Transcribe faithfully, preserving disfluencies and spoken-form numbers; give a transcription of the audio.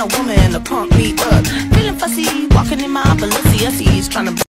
woman to pump me up. Feeling fussy, walking in my Balenciennes, trying to